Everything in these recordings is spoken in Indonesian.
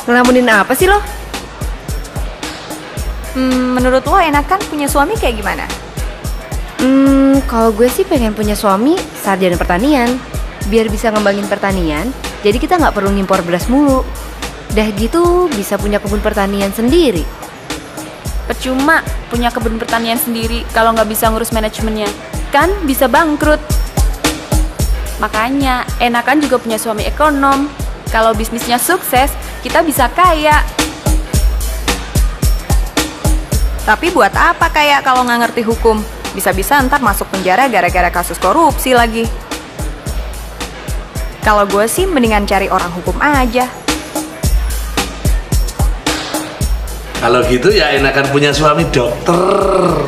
Ngelamunin apa sih lo? Menurut lo enakan punya suami kayak gimana? Kalau gue sih pengen punya suami sarjana pertanian. Biar bisa ngembangin pertanian, jadi kita nggak perlu ngimpor beras mulu. Dah gitu bisa punya kebun pertanian sendiri. Percuma punya kebun pertanian sendiri kalau nggak bisa ngurus manajemennya. Kan bisa bangkrut. Makanya enakan juga punya suami ekonom. Kalau bisnisnya sukses, kita bisa kaya. Tapi buat apa kaya kalau nggak ngerti hukum? Bisa-bisa ntar masuk penjara gara-gara kasus korupsi lagi. Kalau gue sih mendingan cari orang hukum aja. Kalau gitu ya enakan punya suami dokter.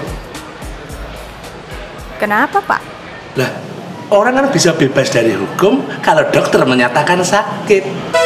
Kenapa, Pak? Lah, orang kan bisa bebas dari hukum kalau dokter menyatakan sakit.